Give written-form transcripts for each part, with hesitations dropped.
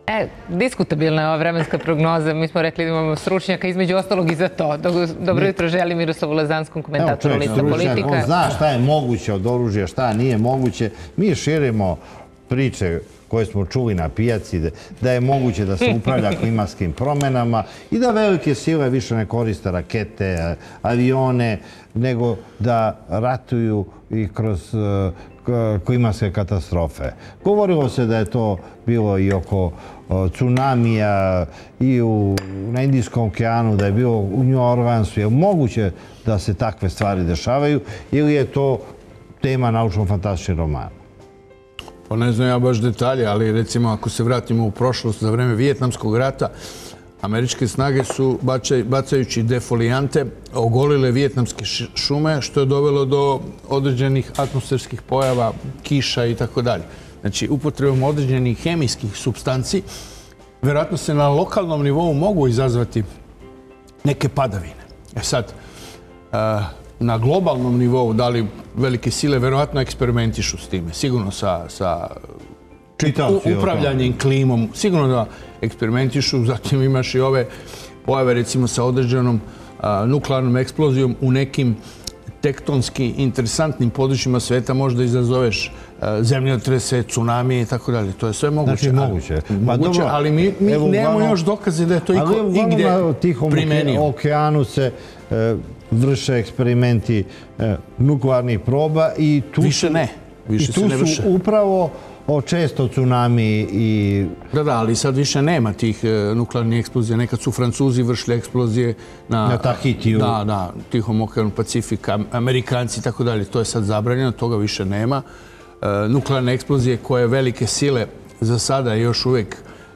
Diskutabilna je ova vremenska prognoza. Mi smo rekli da imamo stručnjaka između ostalog i za to. Dobro jutro želim Miroslavu Lazanskom, komentatoru Lista Politika. On zna šta je moguće od oružja, šta nije moguće. Mi širimo priče koje smo čuli na pijaci, da je moguće da se upravlja klimatskim promenama i da velike sile više ne koriste rakete, avione, nego da ratuju i kroz klimatske katastrofe. Govorilo se da je to bilo i oko tsunamija i na Indijskom okeanu, da je bilo u New Orleansu. Je moguće da se takve stvari dešavaju ili je to tema naučno-fantastičnih romana? Pa ne znam ja baš detalje, ali recimo ako se vratimo u prošlost za vreme Vijetnamskog rata, američke snage su, bacajući defolijante, ogolile vijetnamske šume, što je dovelo do određenih atmosferskih pojava, kiša i tako dalje. Znači, upotrebom određenih hemijskih supstanci, vjerojatno se na lokalnom nivou mogu izazvati neke padavine. Sad, na globalnom nivou, da li velike sile vjerojatno eksperimentišu s time, sigurno sa upravljanjem klimom, sigurno da eksperimentišu, zatim imaš i ove pojave recimo sa određenom nuklearnom eksplozijom u nekim tektonski interesantnim područjima sveta, možda izazoveš zemljotrese, tsunamije i tako dalje. To je sve moguće. Znači moguće. Ali mi nemamo još dokaze da je to igdje primenio. U okeanu se vrše eksperimenti nuklearnih proba i tu su upravo često tsunami i... Da, ali sad više nema tih nuklearnih eksplozija. Nekad su Francuzi vršili eksplozije na Tahitiju. Da, Tihom okeanu, Pacifika, Amerikanci i tako dalje. To je sad zabranjeno, toga više nema. Nuklearne eksplozije koje velike sile za sada još uvijek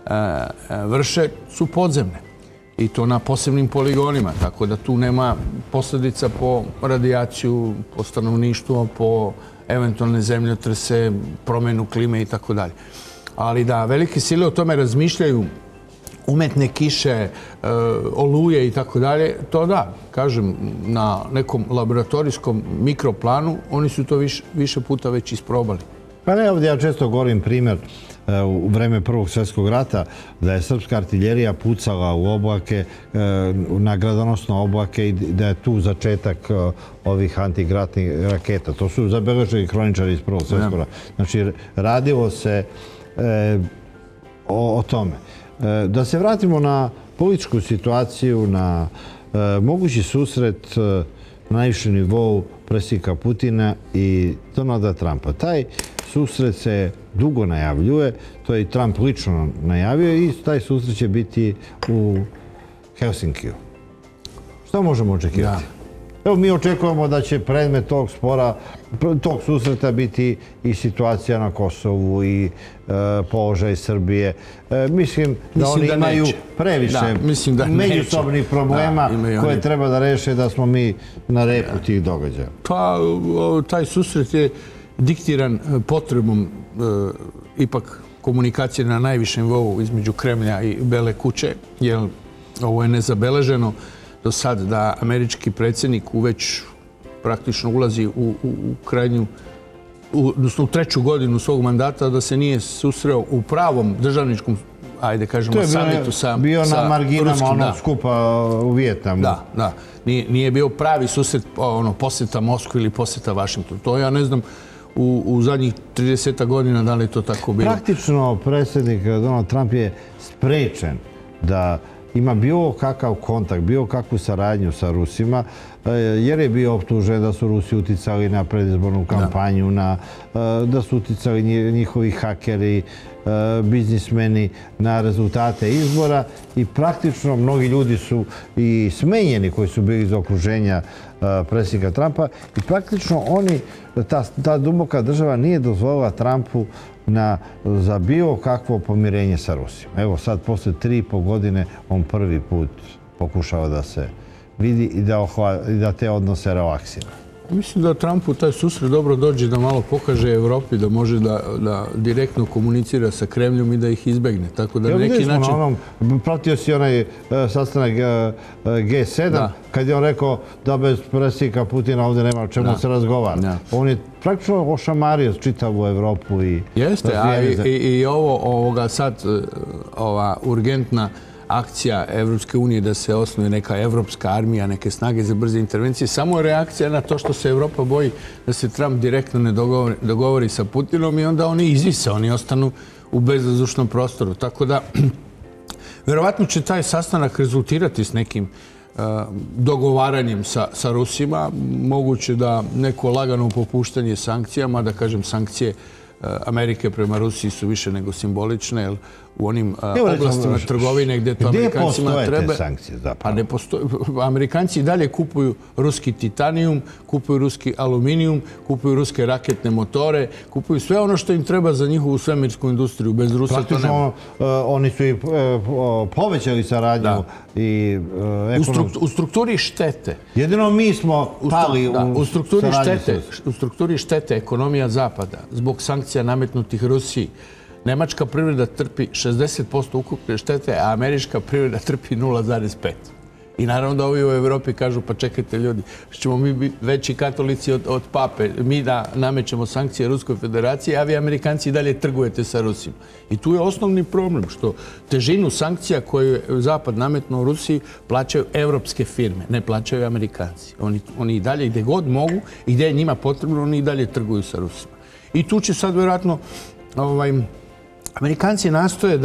vrše su podzemne. I to na posebnim poligonima, tako da tu nema posljedica po radijaciju, po stanovništvo, po eventualne zemljotrese, promjenu klime i tako dalje. Ali da, velike sile o tome razmišljaju, umetne kiše, oluje i tako dalje, to da, kažem, na nekom laboratorijskom mikroplanu, oni su to više puta već isprobali. Pa ne, ovdje ja često govorim primjer u vreme Prvog svjetskog rata da je srpska artiljerija pucala u oblake, na gradonosne oblake i da je tu začetak ovih antigradnih raketa. To su zabeležili kroničari iz Prvog svjetskog rata. Znači, radilo se o tome. Da se vratimo na političku situaciju, na mogući susret na najvišem nivou predsjednika Putina i Donalda Trumpa. Taj susret se dugo najavljuje, to je i Trump lično najavio i taj susret će biti u Helsinkiju. Što možemo očekivati? Evo, mi očekujemo da će predmet tog spora, tog susreta biti i situacija na Kosovu i položaj Srbije. Mislim da oni imaju previše međusobnih problema koje treba da reše da smo mi na repu tih događaja. Pa, taj susret je diktiran potrebom ipak komunikacije na najvišem nivou između Kremlja i Bele kuće, jer ovo je nezabeleženo do sad da američki predsjednik već praktično ulazi u krajnju, odnosno u treću godinu svog mandata, da se nije susreo u pravom državničkom, ajde kažemo, samitu sa Ruskim. Bio na marginama onog skupa u Vijetnamu. Da. Nije bio pravi susret posjeta Moskvi ili posjeta Vašingtonu. To ja ne znam u zadnjih 30 godina da li je to tako bilo. Praktično predsjednik Donald Trump je sprečen da ima bilo kakav kontakt, bilo kakvu saradnju sa Rusima, jer je bio optužen da su Rusi uticali na predizbornu kampanju, da su uticali njihovi hakeri, biznismeni na rezultate izbora i praktično mnogi ljudi su i smenjeni koji su bili iz okruženja predsjednika Trumpa i praktično ta duboka država nije dozvolila Trumpu za bilo kakvo pomirenje sa Rusijom. Evo sad, posle 3,5 godine, on prvi put pokušava da se vidi i da te odnose relaksira. Mislim da Trumpu taj susret dobro dođe da malo pokaže Evropi da može da direktno komunicira sa Kremljom i da ih izbegne. Tako da na neki način... Pratio si onaj sastanak G7 kad je on rekao da bez predsjednika Putina ovdje nema o čemu se razgovara. On je praktično ošamario čitavu Evropu i... Jeste, i ovoga sad ova urgentna akcija Evropske unije da se osnuje neka evropska armija, neke snage za brze intervencije, samo je reakcija na to što se Evropa boji da se Trump direktno ne dogovori sa Putinom i onda oni izvise, oni ostanu u bezvazdušnom prostoru. Tako da, verovatno će taj sastanak rezultirati s nekim dogovaranjem sa Rusima. Moguće da neko lagano popuštanje sankcijama, da kažem sankcije Amerike prema Rusiji su više nego simbolične, jer u onim oblastima trgovine gdje to Amerikancima treba... Gdje postoje te sankcije zapravo? Pa ne postoje. Amerikanci dalje kupuju ruski titanijum, kupuju ruski aluminijum, kupuju ruske raketne motore, kupuju sve ono što im treba za njihovu svemirsku industriju. Bez Rusa to nema. Oni su i povećali saradnju i ekonomsku... U strukturi štete. Jedino mi smo pali u strukturi štete ekonomija Zapada zbog sankcija nametnutih Rusiji. Nemačka privreda trpi 60% ukupne štete, a američka privreda trpi 0,5%. I naravno da ovi u Evropi kažu, pa čekajte ljudi, ćemo mi biti veći katolici od pape, mi da namećemo sankcije Ruskoj federaciji, a vi Amerikanci dalje trgujete sa Rusijom. I tu je osnovni problem, što težinu sankcija koju je Zapad nametnuo u Rusiji plaćaju evropske firme, ne plaćaju Amerikanci. Oni i dalje, gdje god mogu i gdje je njima potrebno, oni i dalje trguju sa Rusima. I tu će sad vjerojatno Amerikanci nastoje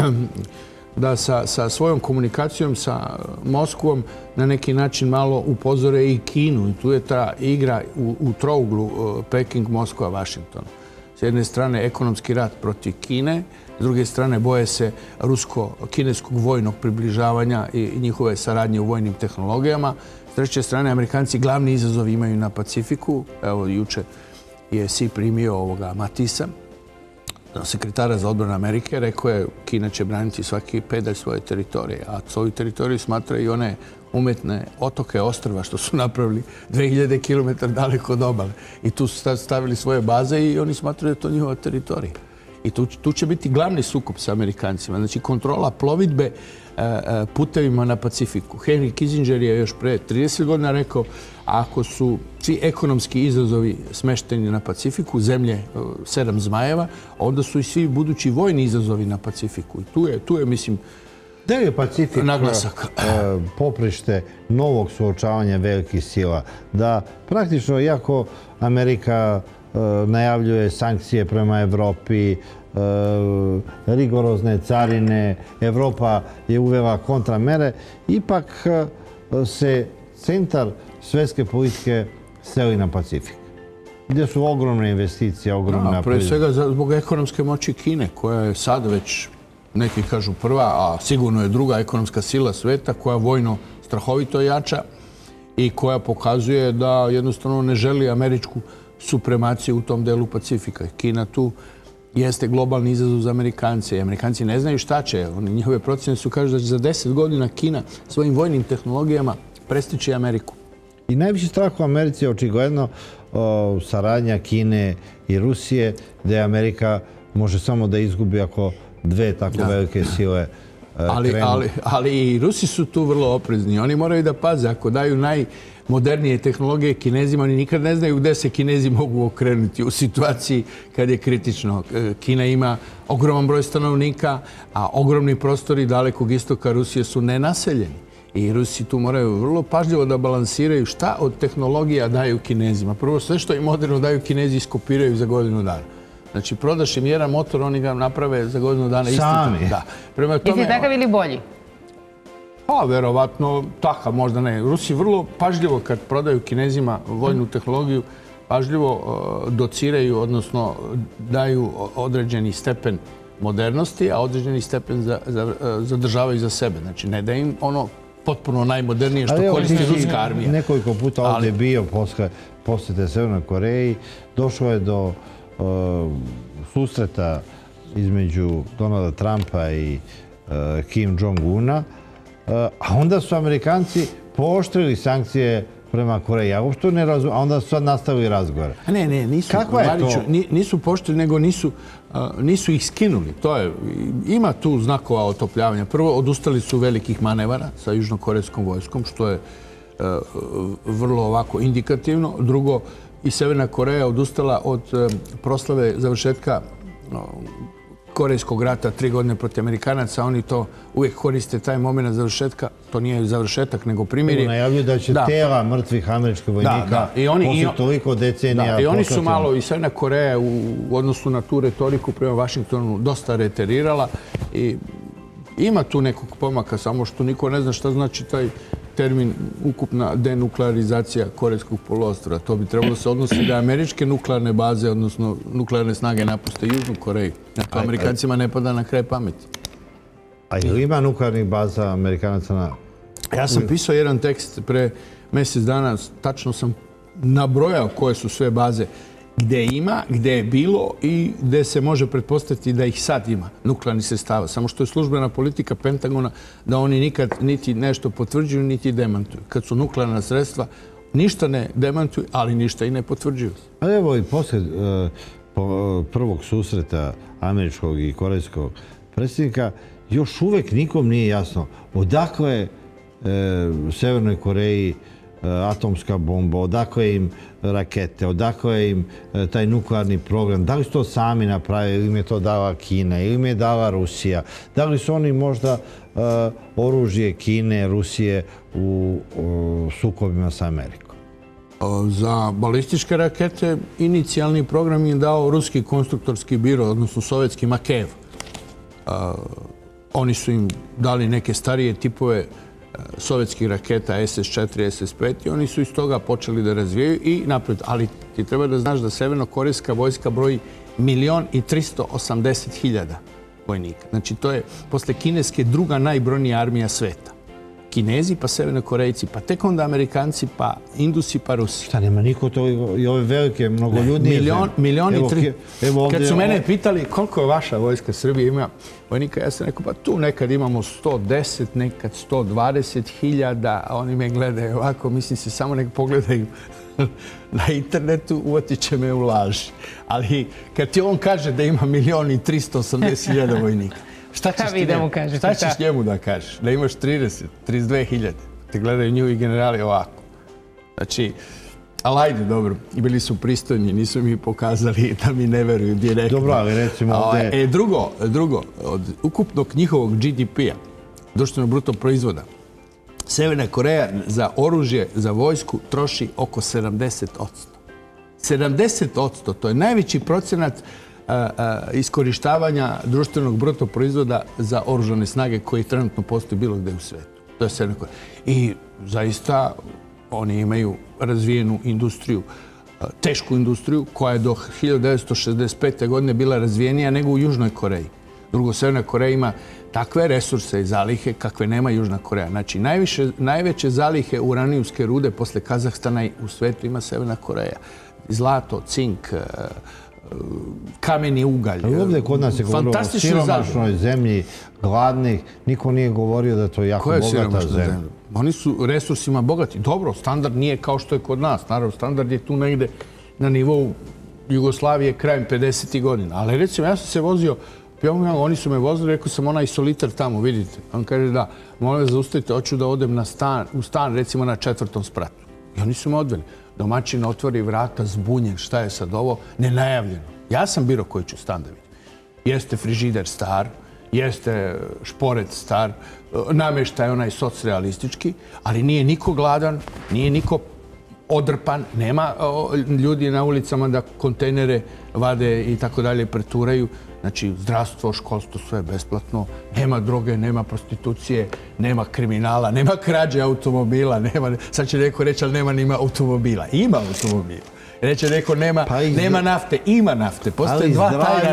da sa svojom komunikacijom sa Moskvom na neki način malo upozore i Kinu. I tu je ta igra u trouglu Peking, Moskva, Vašington. S jedne strane ekonomski rat protiv Kine, s druge strane boje se rusko-kineskog vojnog približavanja i njihove saradnje u vojnim tehnologijama. S treće strane, Amerikanci glavni izazov imaju na Pacifiku. Evo, juče je Xi primio ovoga Matisa, sekretara za odbranu Amerike, rekao je Kina će braniti svaki pedalj svoje teritorije, a svoju teritoriju smatra i one umetne otoke, ostrva što su napravili 2000 km daleko od obale. I tu su stavili svoje baze i oni smatraju da je to njihova teritorija. I tu će biti glavni sukob sa Amerikancima. Znači, kontrola plovidbe putevima na Pacifiku. Henry Kissinger je još pre 30 godina rekao, ako su svi ekonomski izazovi smešteni na Pacifiku, zemlje 7 zmajeva, onda su i svi budući vojni izazovi na Pacifiku. I tu je, mislim, da je Pacifik naglasak poprište novog suočavanja velikih sila? Da praktično, iako Amerika najavljuje sankcije prema Evropi, rigorozne carine, Evropa je uvela kontramere, ipak se centar svjetske politike seli na Pacifik, gdje su ogromne investicije, ogromne... Pre svega zbog ekonomske moći Kine, koja je sad već, neki kažu prva, a sigurno je druga ekonomska sila sveta, koja vojno strahovito jača i koja pokazuje da jednostavno ne želi američku supremaciju u tom delu Pacifika. Kina tu jeste globalni izazov za Amerikance. Amerikanci ne znaju šta će. Njihove procjene su kažu da će za 10 godina Kina svojim vojnim tehnologijama prestići Ameriku. I najviši strah u Americi je očigledno saradnja Kine i Rusije, gdje Amerika može samo da izgubi ako dve tako velike sile krenu. Ali i Rusi su tu vrlo oprezni. Oni moraju da paze. Ako daju najmodernije tehnologije Kinezima, oni nikad ne znaju gdje se Kinezi mogu okrenuti u situaciji kad je kritično. Kina ima ogroman broj stanovnika, a ogromni prostori dalekog istoka Rusije su nenaseljeni. I Rusi tu moraju vrlo pažljivo da balansiraju šta od tehnologija daju Kinezima. Prvo, sve što im moderno daju Kinezi iskopiraju za godinu dana. Znači, prodaš im jedan motor, oni ga naprave za godinu dana isti. Sami? Da. Prema tome, jesi takav ili bolji? Pa, verovatno, takav, možda ne. Rusi vrlo pažljivo kad prodaju Kinezima vojnu tehnologiju, pažljivo dociraju, odnosno daju određeni stepen modernosti, a određeni stepen zadržavaju za sebe. Znači, ne da im ono potpuno najmodernije što koristi ruska armija. Nekoliko puta ovdje bio posjete Severnoj Koreji. Došlo je do susreta između Donalda Trumpa i Kim Jong-una, a onda su Amerikanci pooštrili sankcije prema Koreji. Ja uopšte ne razumijem, a onda su sad nastavili razgovore. Ne, nisu. Kakva je to? Nisu pooštrili, nego nisu ih skinuli. Ima tu znakova otopljavanja. Prvo, odustali su velikih manevara sa južnokorejskom vojskom, što je vrlo ovako indikativno. Drugo, i Severna Koreja odustala od proslave završetka Korejskog rata, 3 godine protiv Amerikanaca, oni to uvijek koriste taj moment završetka. To nije završetak, nego primirje. Najavljuju da će tela mrtvih američkih vojnika posle toliko decenija... I oni su malo, i Severna Koreja u odnosu na tu retoriku prema Vašingtonu dosta reterirala i ima tu nekog pomaka, samo što niko ne zna šta znači taj termin ukupna denuklearizacija Korejskog poluostrva. To bi trebalo se odnositi da američke nuklearne baze, odnosno nuklearne snage napuste Južnu Koreju. To Amerikancima ne pada na kraj pameti. A ili ima nuklearnih baza Amerikanaca na... Ja sam pisao jedan tekst pre mjesec dana, tačno sam nabrojao koje su sve baze gdje ima, gdje je bilo i gdje se može pretpostaviti da ih sad ima nuklearnih sredstava. Samo što je službena politika Pentagona da oni nikad niti nešto potvrđuju, niti demantuju. Kad su nuklearna sredstva, ništa ne demantuju, ali ništa i ne potvrđuju. A evo i poslije prvog susreta američkog i korejskog predsjednika, još uvijek nikom nije jasno odakle Severnoj Koreji atomska bomba, odakle im rakete, odakle im taj nuklearni program, da li su to sami napravili ili im je to dala Kina ili im je dala Rusija, da li su oni možda oružje Kine, Rusije u sukobima sa Amerikom? Za balističke rakete inicijalni program je dao ruski konstruktorski biro, odnosno sovjetski Makejev. Oni su im dali neke starije tipove sovjetskih raketa SS-4, SS-5 i oni su iz toga počeli da razvijaju i napred. Ali ti treba da znaš da severnokorejska vojska broji 1.380.000 vojnika. Znači to je posle kineske druga najbrojnija armija sveta. Kinezi, pa Severnokorejci, pa tek onda Amerikanci, pa Indusi, pa Rusi. Šta, nema niko to i ove velike, mnogoljudnije zemlje? Milion i tri. Kad su mene pitali koliko je vaša vojska Srbije ima vojnika, ja sam rekao, pa tu nekad imamo 110, nekad 120.000, a oni me gledaju ovako, mislim se samo nek pogledaju na internetu, uvatit će me u laži. Ali kad ti on kaže da ima 1.380.000 vojnika, šta ćeš njemu da kažeš? Da imaš 30, 32.000. Te gledaju njihovi generali ovako. Znači, ali ajde, dobro, bili su pristojni, nisu mi pokazali da mi ne veruju direktno. Dobro, ali recimo ovdje... Drugo, od ukupnog njihovog GDP-a, društvenog bruto proizvoda, Severna Koreja za oružje, za vojsku troši oko 70%. 70%, to je najveći procenat iskorištavanja društvenog bruto proizvoda za oružane snage koji trenutno postoji bilo gdje u svijetu. To je Severna Koreja. I zaista oni imaju razvijenu industriju, tešku industriju koja je do 1965. godine bila razvijenija nego u Južnoj Koreji. Drugo, Severna Koreja ima takve resurse i zalihe kakve nema Južna Koreja. Znači, najveće zalihe uranijumske rude posle Kazahstana u svijetu ima Severna Koreja. Zlato, cink, kameni ugalj. Ovdje kod nas je govorilo o siromašnoj zemlji, gladnih. Niko nije govorio da je to jako bogata zemlja. Oni su resursima bogati. Dobro, standard nije kao što je kod nas. Naravno, standard je tu negde na nivou Jugoslavije krajem 50. godina. Ali recimo, ja sam se vozio, oni su me vozili, rekao sam onaj solitar tamo, vidite. On kaže da, molim vas zaustavite, hoću da odem u stan, recimo na 4. spratu. I oni su me odveli. Domaćin otvori vrata, zbunjen, šta je sad ovo, nenajavljeno. Ja sam biro koji ću stan da vidim. Jeste frižider star, jeste šporet star, namještaj onaj socrealistički, ali nije niko gladan, nije niko odrpan, nema ljudi na ulicama da kontejnere vade i tako dalje preturaju. Znači, zdravstvo, školstvo, sve je besplatno. Nema droge, nema prostitucije, nema kriminala, nema krađe automobila. Sad će neko reći, ali nema nima automobila. Ima automobila. Reće neko, nema nafte. Ima nafte. Postoje dva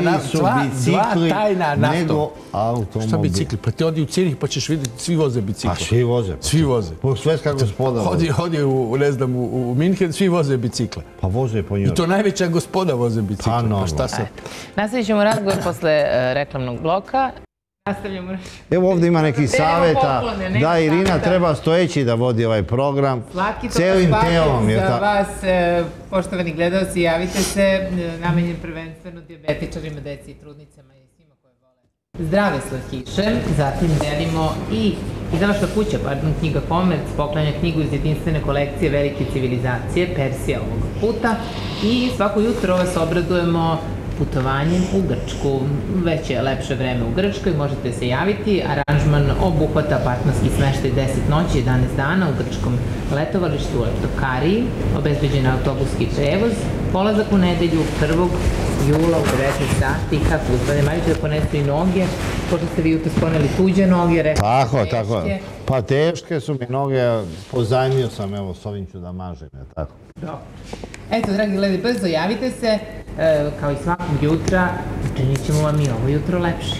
tajna nafta. Nego automobil. Šta bicikli? Pa ti odi u Cirih pa ćeš vidjeti, svi voze bicikli. Pa svi voze. Svi voze. Svetska gospoda voze. Hodi u Minhen, svi voze bicikle. Pa voze po njoj. I to najveća gospoda voze bicikle. Pa šta se... Nastavit ćemo razgovor posle reklamnog bloka. Nastavljamo. Evo ovdje ima nekih savjeta da Irina treba stojeći da vodi ovaj program. Celim telom je za vas, poštovani gledalci, javite se, namenjen prvenstveno dijabetičarima, deci i trudnicama i svima koje vole zdrave slatkiše. Zatim delimo i izdavačka kuća, knjiga Komerc, poklanja knjigu iz jedinstvene kolekcije Velike civilizacije, Persija ovog puta. I svako jutro vas obradujemo putovanjem u Grčku. Već je lepše vreme u Grčkoj, možete se javiti. Aranžman obuhvata apartmanski smeštaj 10 noći, 11 dana u grčkom letovalištu u Leptokariji, obezbeđen autobuski prevoz, polazak u nedelju 1. jula u 19 sati. Kako, gospodine Mariću, da ponesu i noge, pošto ste vi jutro sklonili tuđe noge, rekli tako, tako. Pa teške su mi noge, pozajmio sam, evo, s ovim ću da mažem, tako. Dobro. Eto, dragi gledaj, brzo javite se, kao i svakog jutra, učinit ćemo vam i ovo jutro lepše.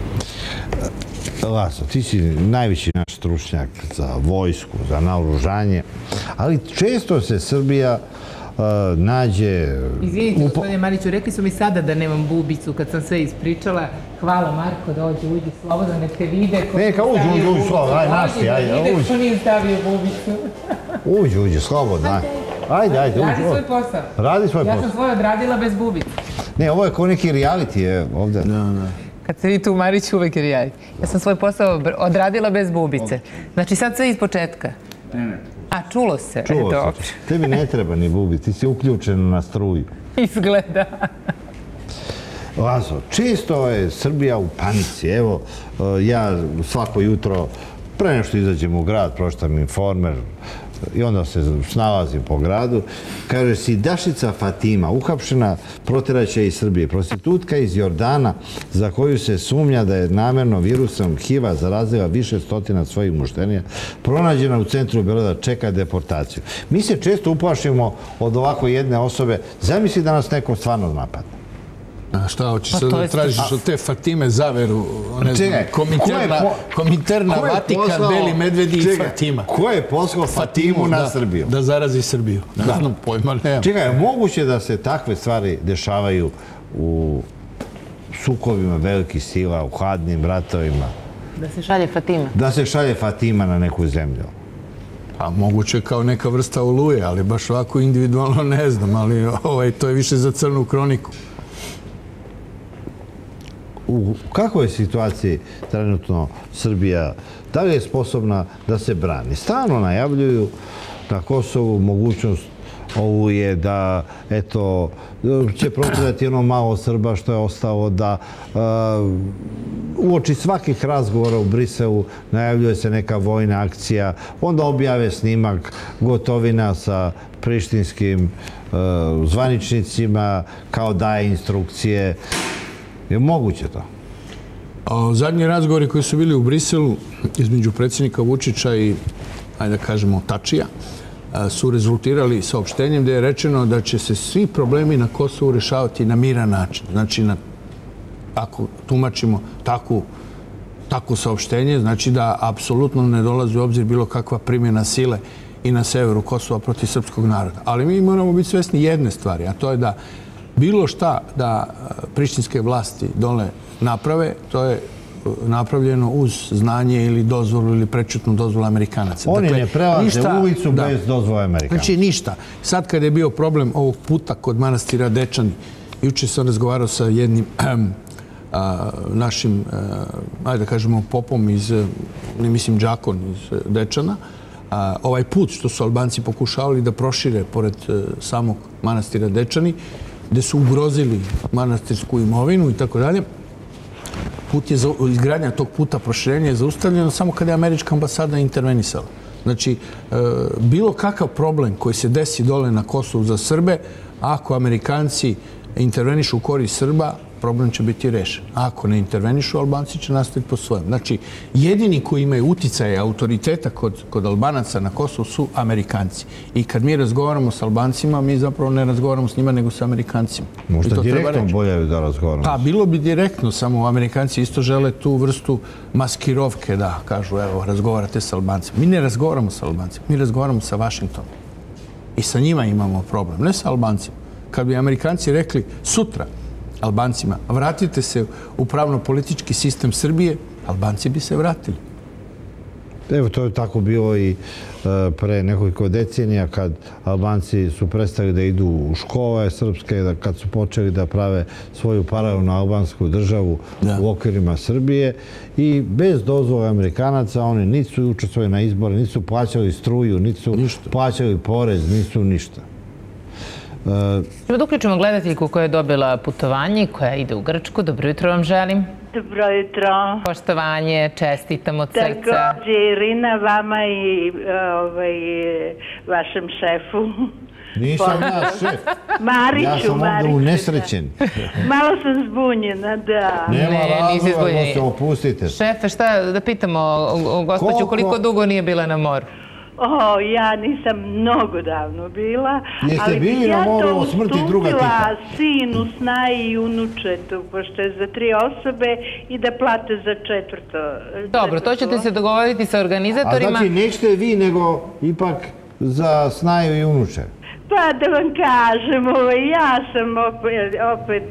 Laso, ti si najveći naš stručnjak za vojsku, za naoružanje, ali često se Srbija nađe... Izvinite, gospodine Mariću, rekli su mi sada da nemam bubicu kad sam sve ispričala. Hvala, Marko, uđi slobodno, nek te vide. Neka, uđi, slobodno, aj, našti, ajde, uđi. Ko nije stavio bubicu. Uđi, slobodno, ajde. Ajde, uđi. Radi svoj posao. Radi svoj posao. Ja sam svoj odradila bez bubice. Ne, ovo je kao neki reality, ovde. Kad se vi tu, Marić, uvek je reality. Ja sam svoj posao odradila bez bubice. Znači sad sve iz početka. A, čulo se. Čulo se. Tebi ne treba ni bubi, ti si uključen na struju. Izgleda. Lazo, često je Srbija u panici. Evo, ja svako jutro, pre nešto izađem u grad, pročitam Informer i onda se snalazim po gradu. Kaže, Sidašica Fatima, uhapšena, proteraće iz Srbije. Prostitutka iz Jordana, za koju se sumnja da je namerno virusom HIV-a zarazila više stotina svojih muštenija, pronađena u centru Beograda, čeka deportaciju. Mi se često uplašimo od ovako jedne osobe. Zamisli da nas neko stvarno napadne. Šta hoćeš sad da tražiš od te Fatime zaveru, ne znam, Kominterna, Vatikan, Beli medvedi i Fatima. Ko je poslao Fatimu na Srbiju? Da zarazi Srbiju. Ne znam, pojma nemam. Čekaj, je moguće da se takve stvari dešavaju u sukovima velikih sila, u hladnim ratovima? Da se šalje Fatima? Da se šalje Fatima na neku zemlju. Pa moguće kao neka vrsta oluje, ali baš ovako individualno ne znam, ali to je više za crnu kroniku. U kakvoj situaciji trenutno Srbija, da li je sposobna da se brani? Stalno najavljuju na Kosovu mogućnost ovu je da, eto, će protirati ono malo Srba što je ostalo, da uoči svakih razgovora u Briselu najavljuje se neka vojna akcija, onda objave snimak Gotovina sa prištinskim zvaničnicima, kao daje instrukcije. Je moguće to? Zadnji razgovori koji su bili u Briselu između predsjednika Vučića i, ajde da kažemo, Tačija, su rezultirali saopštenjem gde je rečeno da će se svi problemi na Kosovu rešavati na miran način. Znači, ako tumačimo takvo saopštenje, znači da apsolutno ne dolazi u obzir bilo kakva primjena sile i na severu Kosova protiv srpskog naroda. Ali mi moramo biti svesni jedne stvari, a to je da bilo šta da prištinske vlasti dole naprave, to je napravljeno uz znanje ili dozvolu ili prečutnu dozvolu Amerikanaca. Oni ne prelaze ulicu bez dozvole Amerikanaca. Znači ništa. Sad kada je bio problem ovog puta kod manastira Dečani, juče sam razgovarao sa jednim našim, ajde da kažemo, popom iz, ne mislim Đakon, iz Dečana, ovaj put što su Albanci pokušavali da prošire pored samog manastira Dečani, gde su ugrozili manastirsku imovinu i tako dalje. Izgradnja tog puta proširenja je zaustavljena samo kada je američka ambasada intervenisala. Znači, bilo kakav problem koji se desi dole na Kosovu za Srbe, ako Amerikanci intervenišu u korist Srba, problem će biti rešen. Ako ne intervenišu, Albanci će nastaviti po svojem. Znači, jedini koji imaju uticaje autoriteta kod Albanaca na Kosovu su Amerikanci. I kad mi razgovaramo s Albancima, mi zapravo ne razgovaramo s njima, nego sa Amerikancima. Možda direktno bolje da razgovaramo. Pa, bilo bi direktno, samo Amerikanci isto žele tu vrstu maskirovke da kažu, evo, razgovarate s Albancima. Mi ne razgovaramo s Albancima, mi razgovaramo sa Vašingtonom. I sa njima imamo problem, ne sa Albancima. Kad bi Amerikanci rekli sutra Albancima, vratite se u pravno-politički sistem Srbije, Albanci bi se vratili. Evo, to je tako bilo i pre nekoliko decenija kad Albanci su prestali da idu u škole srpske, kad su počeli da prave svoju paralelnu albansku državu u okvirima Srbije i bez dozvole Amerikanaca oni nisu učestvovali na izbore, nisu plaćali struju, nisu plaćali porez, nisu ništa. Ćemo da uključimo gledateljku koja je dobila putovanje, koja ide u Grčku. Dobro jutro vam želim. Dobro jutro. Poštovanje, čestitam od srca. Također Irina, vama i vašem šefu. Nisam ja šef. Mariću, Ja sam ovdje unesrećen. Malo sam zbunjena, da. Nema razloga da se opustite. Šefe, šta da pitamo gospođu, koliko dugo nije bila na moru? Ja nisam mnogo davno bila. Jeste bili na moru o smrti druga tipa? Ali bi ja to ustupila sinu, snaji i unučetu, pošto je za 3 osobe i da plate za 4. Dobro, to ćete se dogovoriti sa organizatorima. A znači nećete vi, nego ipak za snaju i unuče? Pa da vam kažem, ja sam opet,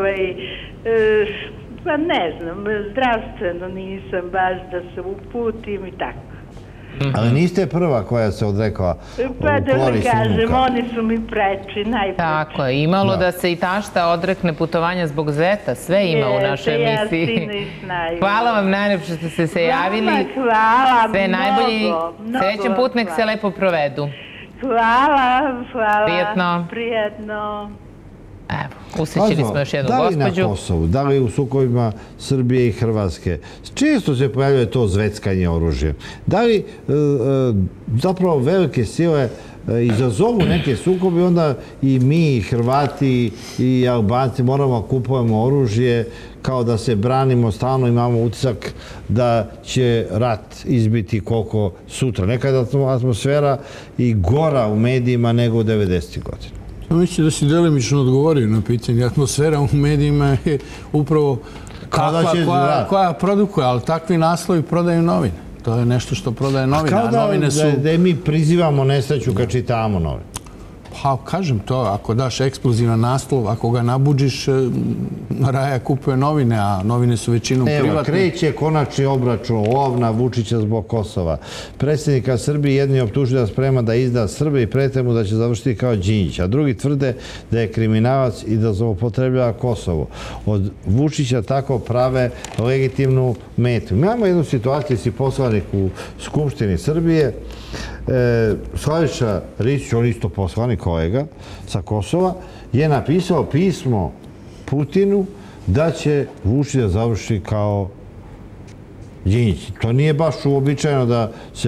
pa ne znam, zdravstveno nisam baš da se uputim i tako. Ali niste prva koja se odrekla Pa da vam korist kažem, unuka. oni su mi preči, najpreči. Tako je, imalo da se i tašta odrekne putovanja zbog zeta, sve ima u našoj emisiji. Hvala vam najljepše što ste se javili. Hvala, sve najbolje, srećan put, nek se lepo provedu. Hvala. Prijetno. Evo, usrećili smo još jednu gospođu. Da li na Kosovu, da li u sukobima Srbije i Hrvatske, često se pojavljuje to zveckanje oružjem. Da li zapravo velike sile izazovu neke sukobe, onda i mi, i Hrvati, i Albanci moramo kupujemo oružje kao da se branimo, stalno imamo utisak da će rat izbiti koliko sutra. Nekada atmosfera i gora u medijima nego u 90. godina. Mislim da si delimično odgovorio na pitanje. Atmosfera u medijima je upravo koja produkuje, ali takvi naslovi prodaju novine. To je nešto što prodaje novine. Kao da mi prizivamo nesreću kad čitamo novine? Pa, kažem to, ako daš eksplozivan naslov, ako ga nabuđiš, Raja kupuje novine, a novine su većinom privatne. Evo, kreće konačni obračun lov na Vučića zbog Kosova. Predsjednika Srbije jedni optužuju da sprema da izda Srbe i prete mu da će završiti kao Đinđić, a drugi tvrde da je kriminalac i da zloupotrebljava Kosovo. Od Vučića tako prave legitimnu metu. Imamo jednu situaciju, si poslanik u Skupštini Srbije, Slaviša Ristić, on isto poslanik kolega sa Kosova, je napisao pismo Putinu da će Vučić da završi kao Đinđić. To nije baš uobičajeno da se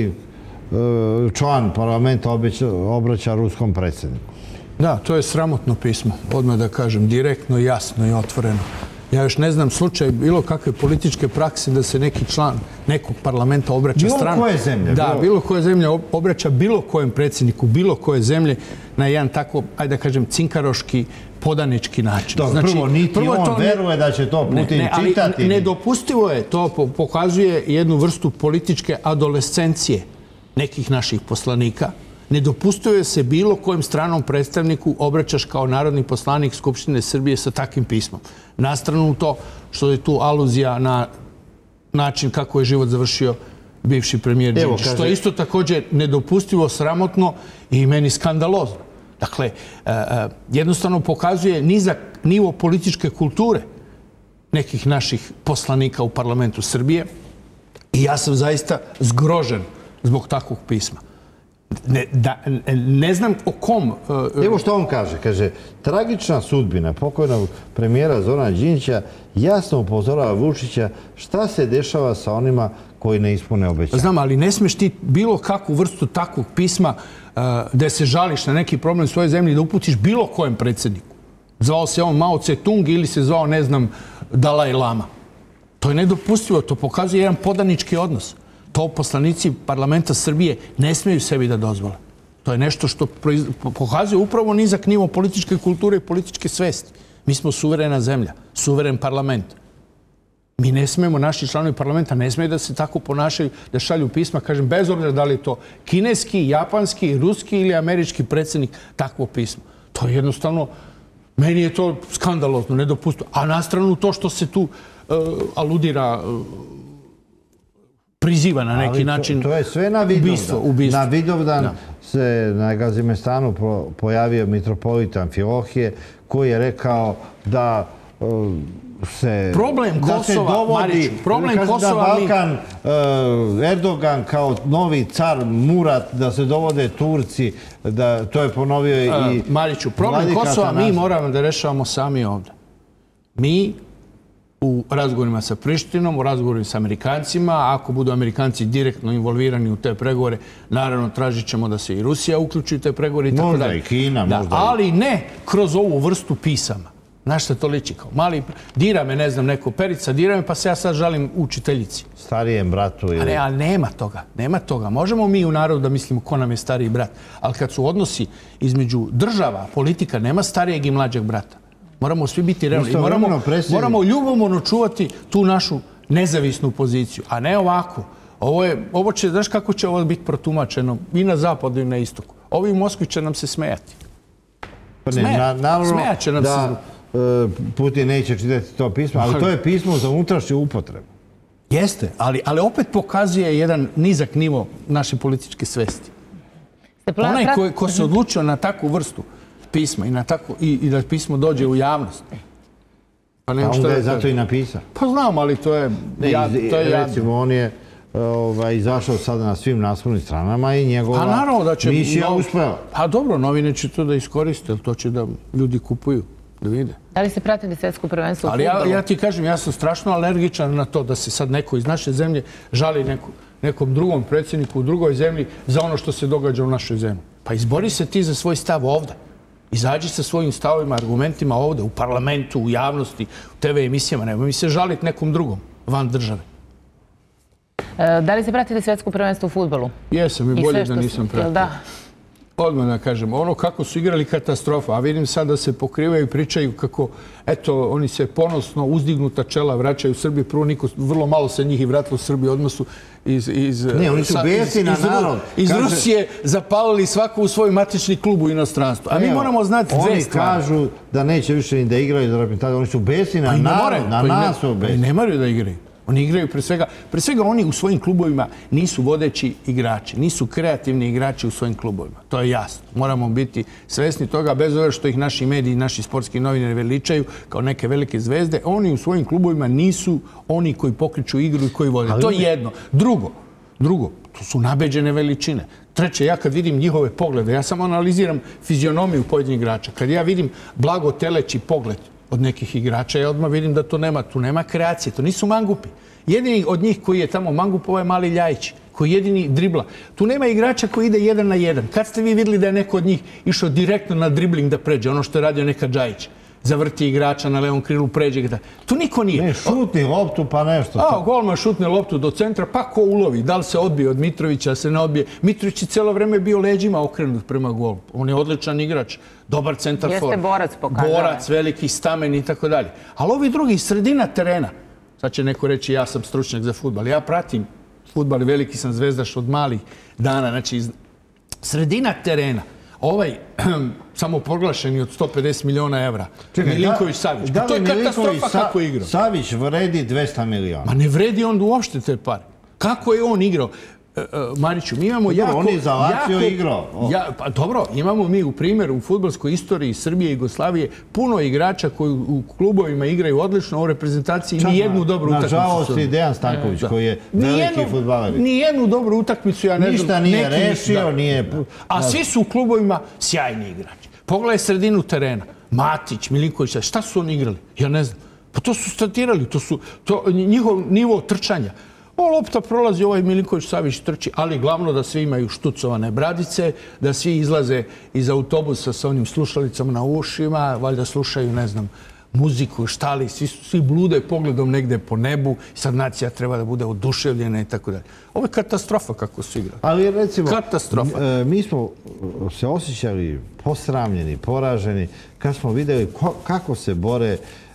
član parlamenta obraća ruskom predsjedniku. Da, to je sramotno pismo, odmah da kažem, direktno, jasno i otvoreno. Ja još ne znam slučaj bilo kakve političke prakse da se neki član nekog parlamenta obraća stranu. Bilo koje zemlje? Da, bilo koje zemlje obraća bilo kojem predsjedniku, bilo koje zemlje na jedan tako, ajde da kažem, cinkaroški, podanički način. Dobro, prvo, niti on veruje da će to Putin čitati. Nedopustivo je, to pokazuje jednu vrstu političke adolescencije nekih naših poslanika. Nedopustivo je se bilo kojem stranom predstavniku obraćaš kao narodni poslanik Skupštine Srbije sa takvim pismom. Na stranu to što je tu aluzija na način kako je život završio bivši premijer Đinđić. Što je isto također nedopustivo, sramotno i meni skandalozno. Dakle, jednostavno pokazuje nizak nivo političke kulture nekih naših poslanika u parlamentu Srbije i ja sam zaista zgrožen zbog takvog pisma. Ne znam o kom... Evo što on kaže. Kaže, tragična sudbina pokojnog premijera Zorana Đinđića jasno upozorava Vučića šta se dešava sa onima koji ne ispune obećanja. Znam, ali ne smeš ti bilo kakvu vrstu takvog pisma da se žališ na neki problem svoje zemlje i da uputiš bilo kojem predsjedniku. Zvao se on Mao Tse-tung ili se zvao, ne znam, Dalaj Lama. To je nedopustivo, to pokazuje jedan podanički odnos. To poslanici parlamenta Srbije ne smiju sebi da dozvole. To je nešto što pokazuje upravo nizak nivo političke kulture i političke svesti. Mi smo suverena zemlja, suveren parlament. Mi ne smijemo, naši članovi parlamenta ne smiju da se tako ponašaju, da šalju pisma, kažem, bez obzira da li je to kineski, japanski, ruski ili američki predsjednik, takvo pismo. To je jednostavno, meni je to skandalozno, nedopustivo. A na stranu to što se tu aludira, priziva na neki način to je sve na Vidovdan. Na Vidovdan se na Gazimestanu pojavio mitropolit Amfilohije koji je rekao da Problem Kosova, Mariću, problem Kosova da Balkan, Erdogan kao novi car Murat, da se dovode Turci, da to je ponovio i Mariću, problem Kosova mi moramo da rešavamo sami ovdje. Mi u razgovorima sa Prištinom, u razgovorima sa Amerikancima, ako budu Amerikanci direktno involvirani u te pregovore, naravno tražit ćemo da se i Rusija uključi u te pregovore i tako dalje. Možda i Kina, možda. Ali ne kroz ovu vrstu pisama. Znaš što to liči kao? Mali, dira me, ne znam, neko Perica, dira me, pa se ja sad žalim učiteljici. Starijem bratu ili... Ali nema toga. Možemo mi u narodu da mislimo ko nam je stariji brat, ali kad su odnosi između država, politika, nema starijeg i mlađeg brata. Moramo svi biti realni. Moramo ljubomorno čuvati tu našu nezavisnu poziciju, a ne ovako. Ovo će, znaš kako će ovo biti protumačeno i na zapadu i na istoku. Ovi u Moskvi će nam se smejati. Smejat će nam se. Putin neće čitati to pismo, ali to je pismo za unutrašnju upotrebu. Jeste, ali opet pokazuje jedan nizak nivo naše političke svesti. Onaj ko se odlučio na takvu vrstu pisma i da pismo dođe u javnost. Pa onda je zato i napisao. Pa znam, ali to je... Recimo, on je izašao sada na svim naslovnim stranama i njegova misija uspela. Pa dobro, novine će to da iskoriste, to će da ljudi kupuju, da vide. Da li se pratili svjetsko prvenstvo u fudbalu? Ali ja ti kažem, ja sam strašno alergičan na to da se sad neko iz naše zemlje žali nekom drugom predsjedniku u drugoj zemlji za ono što se događa u našoj zemlji. Pa izbori se ti za svoj stav ovdje. Izađi sa svojim stavovima, argumentima ovdje, u parlamentu, u javnosti, u TV emisijama. Nemoj mi se žaliti nekom drugom, van države. Da li se pratili svjetsko prvenstvo u fudbalu? Jesam i bolje da nisam pratio. Odmah da kažem, ono kako su igrali katastrofa, a vidim sad da se pokrivaju i pričaju kako, eto, oni se ponosno uzdignuta čela vraćaju u Srbiji. Prvo, vrlo malo se njih i vratilo u Srbiju, odmah su iz Rusije zapalili svako u svoj matični klub u inostranstvu. A mi moramo znati dve stvari. Oni kažu da neće više ni da igraju za reprezentaciju, oni su besni na narod, na nas su besni. Ne moraju da igraju. Oni igraju pre svega oni u svojim klubovima nisu vodeći igrači, nisu kreativni igrači u svojim klubovima. To je jasno. Moramo biti svesni toga, bez obzira što ih naši mediji i naši sportski novinari veličaju kao neke velike zvezde. Oni u svojim klubovima nisu oni koji pokreću igru i koji vode. To je jedno. Drugo, to su nabeđene veličine. Treće, ja kad vidim njihove poglede, ja samo analiziram fizionomiju pojedinih igrača. Kad ja vidim blago teleći pogled od nekih igrača, ja odmah vidim da tu nema kreacije, to nisu mangupi. Jedini od njih koji je tamo mangup, ovo je Mali Ljajić, koji jedini dribla. Tu nema igrača koji ide 1 na 1. Kad ste vi vidjeli da je neko od njih išao direktno na dribling da pređe, ono što je radio neka Džajić? Zavrti igrača na levom krilu, pređe ga. Tu niko nije. Ne, šutni loptu pa nešto. Golman šutne loptu do centra, pa ko ulovi? Da li se odbije od Mitrovića, se ne odbije? Mitrović je cijelo vreme bio leđima okrenut prema golu. On je odličan igrač, dobar centarfor. Jeste borac pokazao. Borac, veliki stamen i tako dalje. Ali ovi drugi, sredina terena. Sad će neko reći ja sam stručnjak za fudbal. Ja pratim fudbal i veliki sam zvezdaš od malih dana. Znači, sredina terena. Ovaj samoproglašeni od 150 miliona evra. Milinković Savić. To je katastrofa kako je igrao. Savić vredi 200 miliona. Ma ne vredi on uopšte te pare. Kako je on igrao? Mariću, mi imamo jako... On je za Lazio igrao. Pa dobro, imamo mi u primjeru u fudbalskoj istoriji Srbije i Jugoslavije puno igrača koji u klubovima igraju odlično, u reprezentaciji nijednu dobru utakmicu. Nažalost i Dejan Stanković koji je veliki fudbaler. Nijednu dobru utakmicu, ja ne znam... Ništa nije rešio, nije... A svi su u klubovima sjajni igrači. Pogledaj sredinu terena. Matić, Milinković, šta su oni igrali? Ja ne znam. Pa to su statirali, to njihov nivo trčanja. Lopta prolazi, ovaj Milinković Savić trči, ali glavno da svi imaju štucovane bradice, da svi izlaze iz autobusa sa onim slušalicama na ušima, valjda slušaju, ne znam, muziku, štali, svi blude pogledom negde po nebu, sad nacija treba da bude oduševljena i tako dalje. Ovo je katastrofa kako su igrali. Ali recimo, katastrofa. Mi smo se osjećali posramljeni, poraženi, kad smo vidjeli kako se bore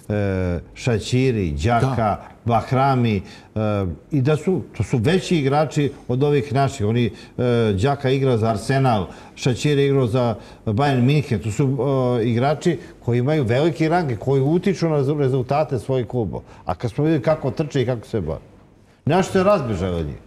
Šaćiri, Đaka, Bahrami i da to su veći igrači od ovih naših. Oni Đaka igra za Arsenal, Šaćiri igra za Bayern München. To su igrači koji imaju veliki rang, koji utiču na rezultate svojih klubova. A kad smo vidjeli kako trče i kako se bore, nešto se razbežalo od njih.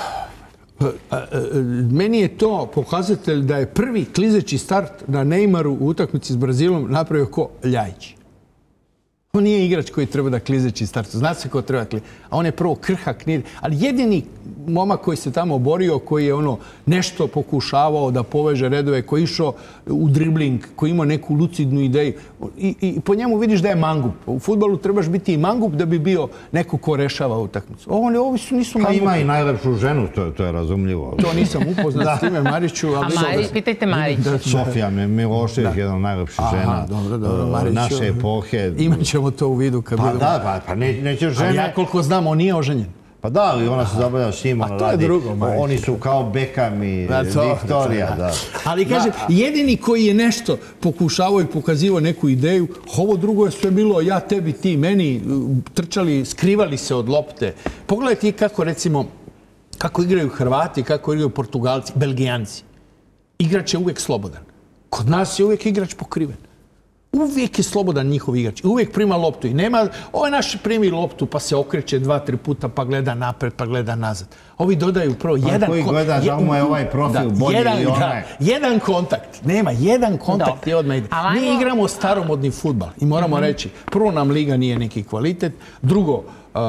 Meni je to pokazatelj da je prvi klizeći start na Neymaru u utakmici s Brazilom napravio ko Ljajić. On nije igrač koji treba da klizeći startu. Zna se ko treba klizeći. A on je prvo krhak, ali jedini momak koji se tamo borio, koji je nešto pokušavao da poveže redove, koji je išao u dribling, koji ima neku lucidnu ideju. I po njemu vidiš da je mangup. U fudbalu trebaš biti i mangup da bi bio neko ko rešava utakmicu. Ovi nisu mangupi. Ima i najlepšu ženu, to je razumljivo. To nisam upoznat s time, Mariću. A pitajte Mariću. Sofija Milošević, jedna od najlepših žena naše epohe. Imaćemo to u vidu kad budemo. Pa neće žene... Ali ja koliko znam, on nije oženjen. Pa da, ali ona se zabavlja s njim, a to je drugo, Marić. Oni su kao Beckham i Viktorija, da. Ali kažem, jedini koji je nešto pokušavao i pokazivao neku ideju, ovo drugo je sve bilo ja tebi, ti meni, trčali, skrivali se od lopte. Pogledajte kako, recimo, kako igraju Hrvati, kako igraju Portugalci, Belgijanci. Igrač je uvijek slobodan. Kod nas je uvijek igrač pokriven. Uvijek je slobodan njihov igrač. Uvijek prima loptu. I nema, ovaj naš primi loptu pa se okreće 2-3 puta pa gleda napred pa gleda nazad. Ovi dodaju prvo jedan... Koji gleda da mu je ovaj profil bolji ili onaj. Jedan kontakt. Nema, jedan kontakt i odmah ide. Mi igramo staromodni fudbal i moramo reći, prvo nam liga nije neki kvalitet, drugo,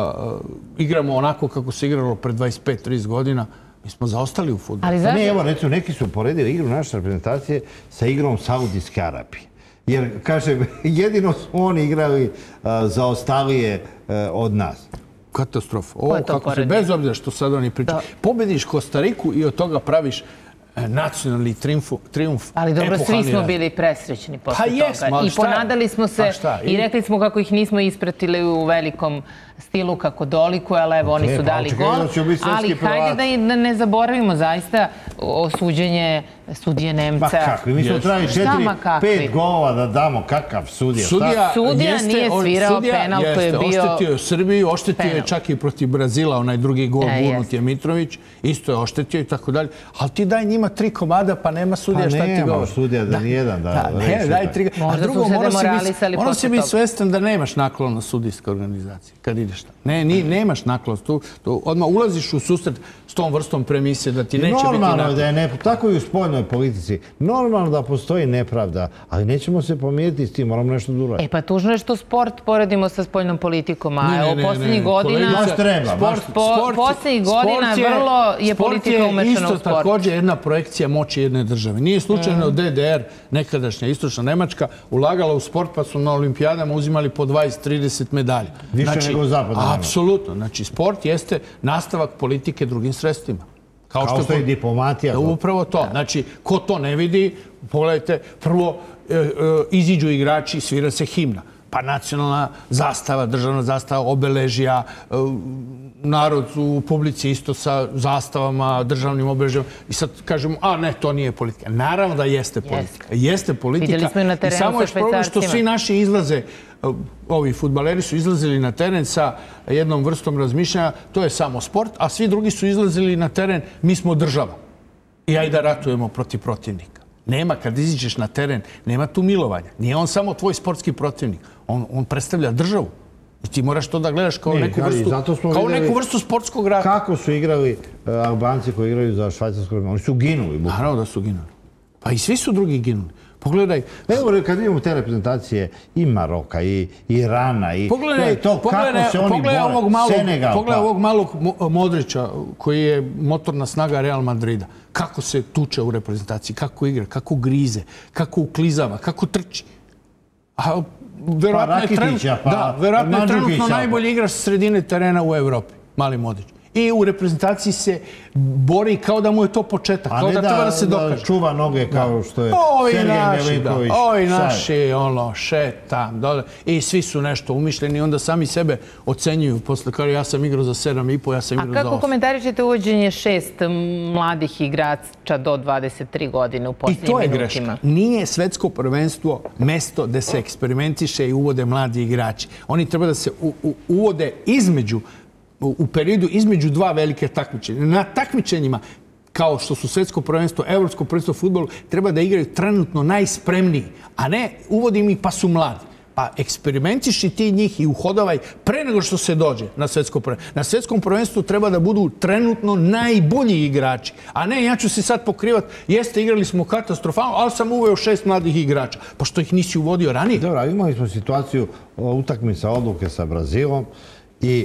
igramo onako kako se igralo pred 25-30 godina. Mi smo zaostali u fudbalu. Ne, evo, recimo, neki su poredili igru naše reprezentacije sa igrom Saudijske Arabije. Jer, kažem, jedino su oni igrali zaostalije od nas. Katastrofa. Ovo kako se, bez obzira što sad oni pričaju. Pobediš Kostariku i od toga praviš nacionalni trijumf. Ali dobro, svi smo bili presrećni posle toga. I ponadali smo se i rekli smo kako ih nismo ispratili u velikom stilu kako dolikuje, ali evo oni su dali gol. Ali hajde da ne zaboravimo zaista osuđenje sudije Nemca. Ma kakvi, mi smo trebali 4-5 golova da damo, kakav sudija. Sudija nije svirao penal koji je bio... Oštetio je Srbiju, oštetio je čak i protiv Brazila, onaj drugi gol gurnut je Mitrović, isto je oštetio i tako dalje. Ali ti daj njima 3 komada pa nema sudija šta ti govori. Pa nema sudija da nijedan da reši. Možda su se demoralisali posle toga. Moraš se biti svestan da nemaš naklon sudijske organizacije kad ideš tamo. Nemaš naklon. Odmah ulaziš u susret s tom vrstom premisije da ti neće biti naklon. Normalno da je tako i u spoljnoj politici. Normalno da postoji nepravda, ali nećemo se pomiriti s tim, moramo nešto da uraditi. Pa tužno je što sport poredimo sa spoljnom politikom, a evo poslednjih godina... Poslednjih godina vrlo je politika umešana u sport. Sport je isto također jedna projekcija moći jedne države. Nije slučajno DDR, nekadašnja istočna Nemačka, ulagala u sport pa su na olimpijadama uzimali po 20-30 medalja. Više nego zapadna. Apsolutno. Znači, sport jeste nastavak politike drugim sredstvima. Kao što je diplomatija. Upravo to. Znači, ko to ne vidi, pogledajte, prvo iziđu igrači, svira se himna. Pa nacionalna zastava, državna zastava, obeležja, narod u publici isto sa zastavama, državnim obeležjama. I sad kažemo, a ne, to nije politika. Naravno da jeste politika. Jeste politika. Vidjeli smo i na terenu sa švajcarcima. I samo je problem što svi naši izlaze, ovi fudbaleri su izlazili na teren sa jednom vrstom razmišljanja, to je samo sport, a svi drugi su izlazili na teren, mi smo država. I ajde da ratujemo protiv protivnika. Nema, kad iziđeš na teren, nema tu milovanja. Nije on samo tvoj sportski protivnik. On predstavlja državu. I ti moraš to da gledaš kao neku vrstu sportskog rata. Kako su igrali Albanci koji igraju za Švajcarsku? Oni su ginuli. Naravno da su ginuli. Pa i svi su drugi ginuli. Pogledaj. Evo, kad vidimo te reprezentacije i Maroka, i Irana, i to kako se oni bore. Senegal. Pogledaj ovog malog Modrića koji je motorna snaga Real Madrida. Kako se tuče u reprezentaciji, kako igra, kako grize, kako uklizava, kako trči. A verovatno je trenutno najbolji igrač sredine terena u Evropi, mali Modrić. I u reprezentaciji se bori kao da mu je to početak, kao da treba da se dokaže. A ne da čuva noge kao što je Sergej Milinković. Ovi naši, šetam, dole. I svi su nešto umišljeni, onda sami sebe ocenjuju. Posle kao ja sam igrao za 7,5, ja sam igrao za 8. A kako komentarišete uvođenje 6 mladih igrača do 23 godine u posljednjim minutima? I to je greška. Nije svetsko prvenstvo mesto gde se eksperimentiše i uvode mladi igrači. Oni treba da se uvode u periodu između dva velike takmičenja. Na takmičenjima, kao što su svetsko prvenstvo, evropsko prvenstvo u fudbalu, treba da igraju trenutno najspremniji, a ne uvodim ih pa su mladi. Pa eksperimentiši ti njih i uhodavaj pre nego što se dođe na svetsko prvenstvo. Na svetskom prvenstvu treba da budu trenutno najbolji igrači. A ne, ja ću se sad pokrivati, jeste, igrali smo katastrofalno, ali sam uveo 6 mladih igrača. Pa što ih nisi uvodio ranije? Dobro, imali smo situaciju utakmica odluke sa Brazilom i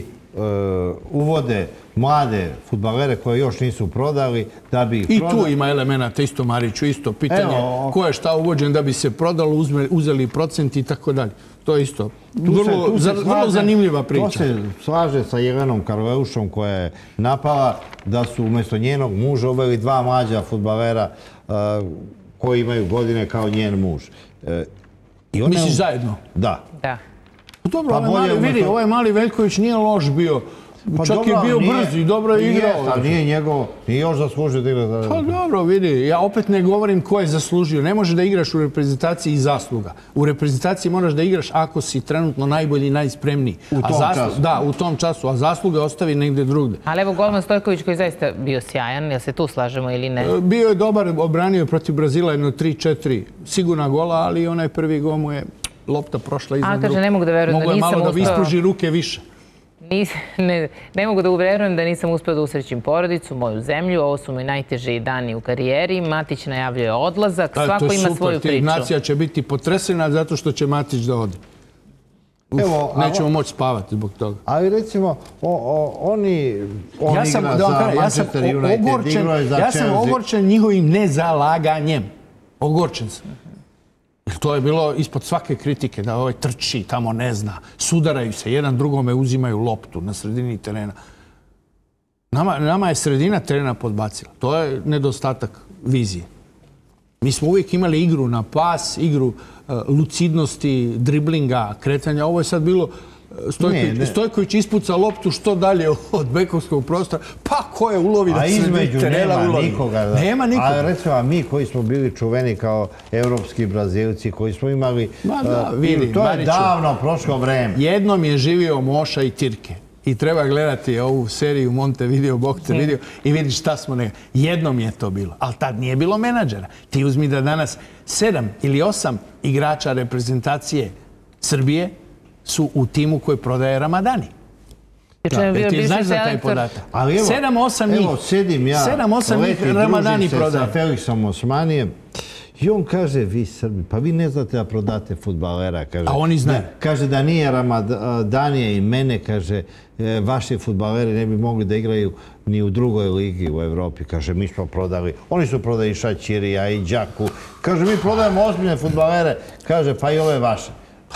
uvode mlade fudbalere koje još nisu prodali da bi ih I prodali. tu ima elemenata, isto Mariću, isto pitanje ko je šta uvođen da bi se prodalo, uzeli procenti i tako dalje. To je isto vrlo zanimljiva priča. To se slaže sa Jelenom Karleušom koja je napala da su umjesto njenog muža uveli 2 mlađa fudbalera koji imaju godine kao njen muž. Misliš zajedno? Da. Dobro, ovaj mali Veljković nije loš bio. Čak je bio brz i dobro je igrao. Nije njegovo, nije još zaslužio da igra. Pa dobro, vidi, ja opet ne govorim ko je zaslužio. Ne može da igraš u reprezentaciji i zasluga. U reprezentaciji moraš da igraš ako si trenutno najbolji i najspremniji. U tom času. Da, u tom času, a zasluge ostavi negde drugde. Ali evo golman Stojković koji je zaista bio sjajan, jel se tu slažemo ili ne? Bio je dobar, obranio protiv Brazila jedno 3-4 sigurna gola, ali onaj prvi gol mu je lopta prošla iznad ruke. Kaže, ne mogu da verujem da nisam uspeo... Mogo je malo da ispruži ruke više. Ne mogu da uverujem da nisam uspeo da usrećim porodicu, moju zemlju. Ovo su mi najteži dani u karijeri. Matić najavljuje odlazak. Svako ima svoju priču. Nacija će biti potresena zato što će Matić da ode. Nećemo moći spavati zbog toga. Ali recimo, on igra za Manchester United, igrao je za Chelsea. Ja sam ogorčen njihovim nezalaganjem. Ogorčen sam. To je bilo ispod svake kritike, da ovaj trči, tamo ne zna. Sudaraju se, jedan drugome uzimaju loptu na sredini terena. Nama je sredina terena podbacila. To je nedostatak vizije. Mi smo uvijek imali igru na pas, igru lucidnosti, driblinga, kretanja. Ovo je sad bilo Stojković ispuca loptu što dalje od bekovskog prostora, pa ko je ulovi da između nema nikoga. Nema nikoga. A recimo, mi koji smo bili čuveni kao evropski Brazilci, koji smo imali... To je davno prošlo vreme. Jednom je živio Moša i Tirke. I treba gledati ovu seriju Montevideo, Montevideo i vidiš šta smo nekada. Jednom je to bilo, ali tad nije bilo menadžera. Ti uzmi da danas 7 ili 8 igrača reprezentacije Srbije su u timu koji prodaje Ramadani. Ti znaš za taj podatak? 7-8 njih. Evo, sedim ja, 7-8 njih Ramadani prodaje. Sa Felixom Osmanijem i on kaže, vi Srbi, pa vi ne znate da prodate fudbalera. A oni znaju. Kaže da nije Ramadanije i mene, kaže, vaši fudbaleri ne bi mogli da igraju ni u drugoj ligi u Evropi. Kaže, mi smo prodali, oni su prodali Šaćirija i Đaku. Kaže, mi prodajemo ozbiljne fudbalere. Kaže, pa i ove vaše.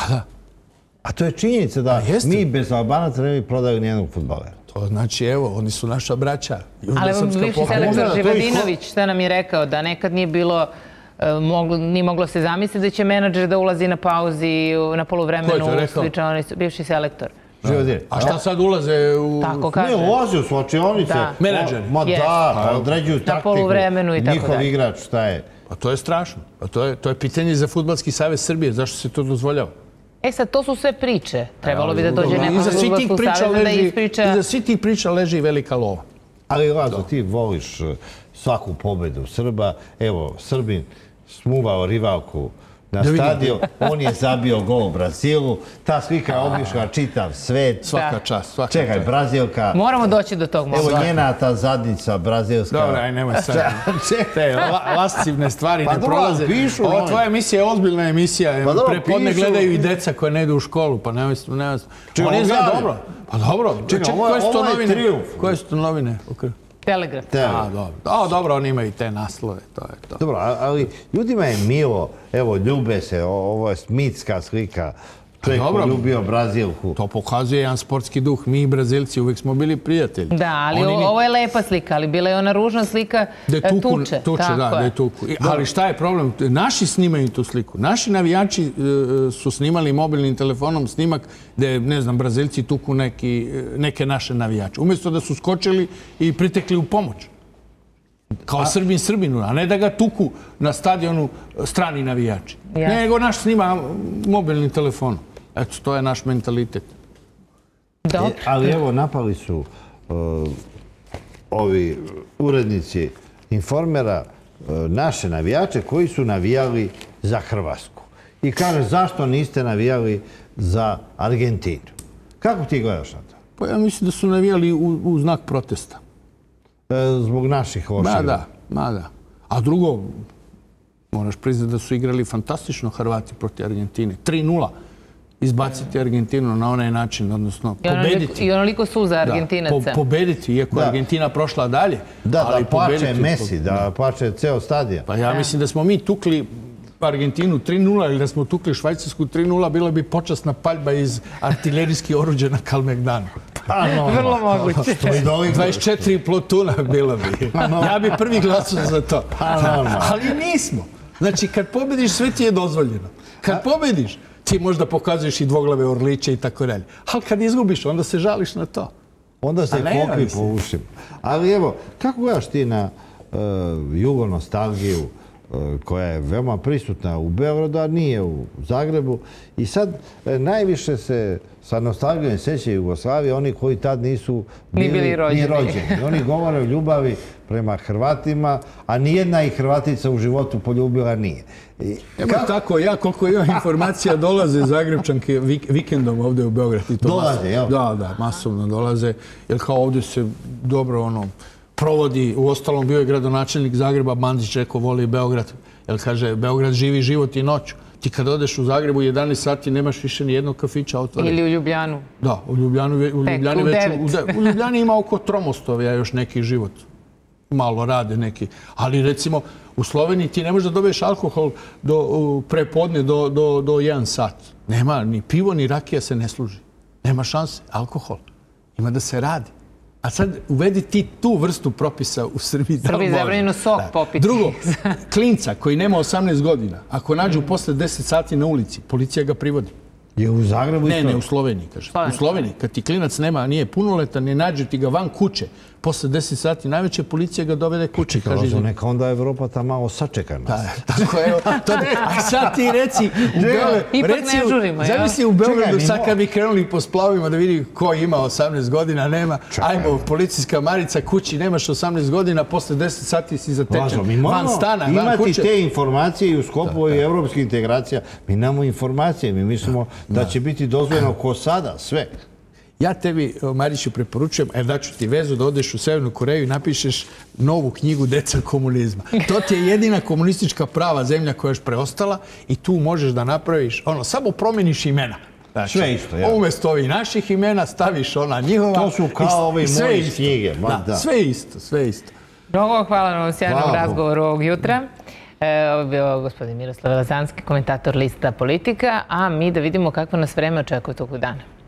A to je činjenica da mi bez Albanaca ne bi prodali nijednog fudbalera. To znači, evo, oni su naša braća. Ali bivši selektor Živadinović šta nam je rekao da nekad nije bilo, nije moglo se zamisliti da će menadžer da ulazi na pauzi, na poluvremenu. Ko je to rekao? Bivši selektor. A šta sad ulaze u... Tako kaže. Ne, ulaze u slačionice. Menadžeri. Ma da, određuju taktiku. Na poluvremenu i tako Njihov dalje. igrač, šta je? Pa to je strašno. To je pitanje za Fudbalski savez Srbije. Zašto se to dozvoljava? Sad, to su sve priče. Trebalo bi da dođe neko iz Fudbalskog saveza da ispriča... Iza svih tih priča leži velika lova. Ali, Lazo, ti voliš svaku pobedu Srba. Evo, Srbin smuvao rivalku na stadion, on je zabio gol u Brazilu, ta slika je obišla čitav svet. Svaka čast, svaka čast. Čekaj, Brazilka... Moramo doći do tog momenta. Evo njena ta zadnica brazilska... Dobro, aj nemoj sad. Te lascivne stvari ne prolaze. Ova tvoja emisija je ozbiljna emisija. Prepodne gledaju i deca koje ne idu u školu, pa nemoj... On je zna dobro. Pa dobro. Čekaj, koje su to novine? Koje su to novine? Telegraf. Dobro, oni imaju te naslove, to je to. Dobro, ali ljudima je milo, evo, ljube se, ovo je mitska slika, čovjek koji ljubio Brazilku. To pokazuje jedan sportski duh, mi i Brazilci uvijek smo bili prijatelji. Da, ali ovo je lepa slika, ali bila je ona ružna slika tuče. Tuče, da je tuku. Ali šta je problem? Naši snimaju tu sliku. Naši navijači su snimali mobilnim telefonom snimak gdje, ne znam, Brazilci tuku neke naše navijače. Umjesto da su skočili i pritekli u pomoć. Kao Srbin Srbinu, a ne da ga tuku na stadionu strani navijači. Nego naš snima mobilnim telefonom. Eto, to je naš mentalitet. Ali evo, napali su ovi urednici Informera naše navijače koji su navijali za Hrvatsku. i kaže zašto niste navijali za Argentinu. Kako ti gledaš na to? Pa ja mislim da su navijali u znak protesta. Zbog naših loših. Ma da. A drugo, moraš priznati da su igrali fantastično Hrvati proti Argentine. 3:0. Izbaciti Argentinu na onaj način, odnosno pobediti. I onoliko su za Argentinaca. Pobediti, iako je Argentina prošla dalje. Da plače Messi, da plače ceo stadion. Pa ja mislim da smo mi tukli Argentinu 3:0 ili da smo tukli Švajcarsku 3:0, bila bi počasna paljba iz artiljerijskih oruđa na Kalmegdanu. Vrlo moguće. 24 plotuna bilo bi. Ja bi prvi glasao za to. Ali nismo. Znači, kad pobediš, sve ti je dozvoljeno. Kad pobediš, ti možda pokazuješ i dvoglave orliće i tako dalje. Ali kad izgubiš, onda se žališ na to. Onda se kokli po ušima. Ali evo, kako gledaš ti na jugonostalgiju koja je veoma prisutna u Beogradu, a nije u Zagrebu. I sad najviše se sa nostalgijom sjećaju Jugoslavije oni koji tad nisu bili ni rođeni. Oni govore o ljubavi prema Hrvatima, a nijedna ih Hrvatica u životu poljubila nije. Evo tako, ja koliko imam informacija dolaze Zagrebčanke vikendom ovdje u Beograd. Dolaze, jel? Da, masovno dolaze. Jer kao ovdje se dobro provodi, u ostalom bio je gradonačelnik Zagreba, Mandić rekao voli Beograd, jer kaže Beograd živi život i noću. Ti kad odeš u Zagrebu u 11 sati nemaš više ni jednog kafića otvorenog. Ili u Ljubljanu. Da, u Ljubljani ima oko Tromostovija još neki život. Malo rade neki. Ali recimo u Sloveniji ti ne možeš da dobiješ alkohol prepodne do 1 sat. Nema ni pivo ni rakija se ne služi. Nema šanse. Alkohol. Ima da se radi. A sad uvedi ti tu vrstu propisa u Srbiji. Srbiji je zabranjeno sok popiti. Drugo, klinca koji nema 18 godina, ako nađu posle 10 sati na ulici, policija ga privodi. Je u Zagrebu isto? Ne, u Sloveniji, kaže. U Sloveniji, kad ti klinac nije punoletan, ne nađu ti ga van kuće, posle 10 sati najveće, policija ga dovede kuće. Kaže, neka onda Evropa ta malo sačeka nas. Tako je, a sad ti reci, ipak ne žurimo. Zamisli u Beogradu, sad kad bi krenuli po splavima da vidi ko ima 18 godina, nema, ajmo, policijska marica kući, nemaš 18 godina, posle 10 sati si zatečen van stana, van kuće. Imati te informacije i u sklopu evropskih integracija, mi nemamo informacije, mi mislimo da će biti dozvoljeno ko sada, sve. Ja tebi, Mariću, preporučujem, daću ti vezu da odeš u Severnu Koreju i napišeš novu knjigu Deca komunizma. To ti je jedina komunistička prava zemlja koja je još preostala i tu možeš da napraviš, samo promeniš imena. Sve isto, ja. Umjesto ovih naših imena staviš ona njihova. To su kao ove moje knjige. Sve isto, sve isto. Mnogo hvala na ovom sjajnom razgovoru ovog jutra. Ovo je bio gospodin Miroslav Lazanski, komentator Lista Politika, a mi da vidimo kako nas vreme očekuje toku dana.